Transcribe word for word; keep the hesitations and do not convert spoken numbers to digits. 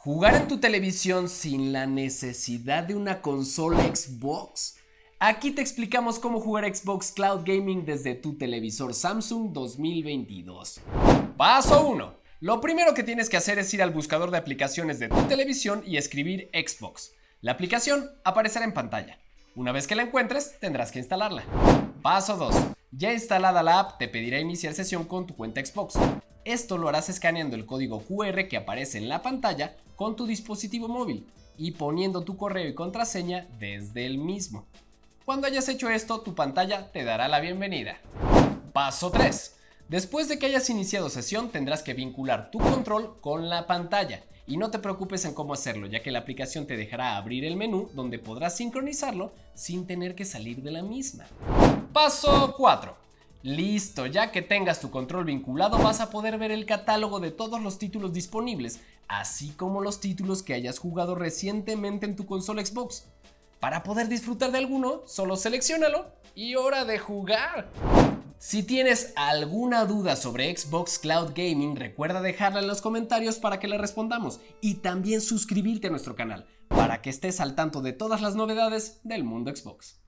¿Jugar en tu televisión sin la necesidad de una consola Xbox? Aquí te explicamos cómo jugar Xbox Cloud Gaming desde tu televisor Samsung dos mil veintidós. Paso uno. Lo primero que tienes que hacer es ir al buscador de aplicaciones de tu televisión y escribir Xbox. La aplicación aparecerá en pantalla. Una vez que la encuentres, tendrás que instalarla. Paso dos. Ya instalada la app, te pedirá iniciar sesión con tu cuenta Xbox. Esto lo harás escaneando el código Q R que aparece en la pantalla con tu dispositivo móvil y poniendo tu correo y contraseña desde el mismo. Cuando hayas hecho esto, tu pantalla te dará la bienvenida. Paso tres. Después de que hayas iniciado sesión, tendrás que vincular tu control con la pantalla. Y no te preocupes en cómo hacerlo, ya que la aplicación te dejará abrir el menú donde podrás sincronizarlo sin tener que salir de la misma. Paso cuatro. Listo, ya que tengas tu control vinculado, vas a poder ver el catálogo de todos los títulos disponibles, así como los títulos que hayas jugado recientemente en tu consola Xbox. Para poder disfrutar de alguno, solo selecciónalo y hora de jugar. Si tienes alguna duda sobre Xbox Cloud Gaming, recuerda dejarla en los comentarios para que la respondamos y también suscribirte a nuestro canal para que estés al tanto de todas las novedades del mundo Xbox.